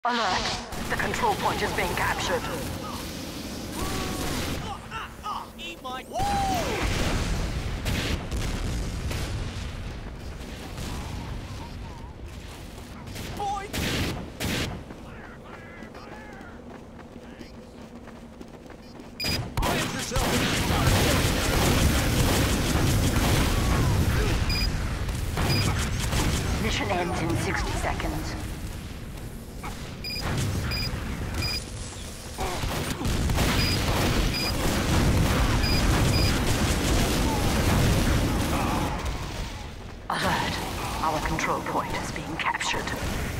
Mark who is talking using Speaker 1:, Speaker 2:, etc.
Speaker 1: Alert! The control point is being captured.
Speaker 2: Eat my... Boy! Quiet yourself!
Speaker 1: Mission ends in 60 seconds. Alert! Our control point is being captured.